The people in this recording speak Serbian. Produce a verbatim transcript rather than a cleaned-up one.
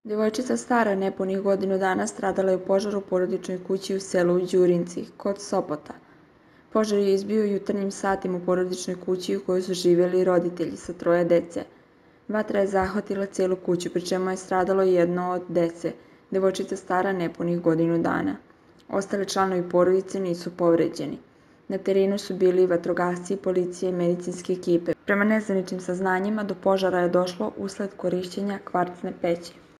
Devojčica stara nepunih godinu dana stradala je u požaru u porodičnoj kući u selu Đurinci, kod Sopota. Požar je izbio u jutarnjim satima u porodičnoj kući u kojoj su živjeli roditelji sa troje dece. Vatra je zahvatila celu kuću, pri čemu je stradalo jedno od dece, devojčica stara nepunih godinu dana. Ostali članovi porodice nisu povređeni. Na terenu su bili vatrogasci, policija i medicinske ekipe. Prema nezvaničnim saznanjima, do požara je došlo usled korišćenja kvarcne peći.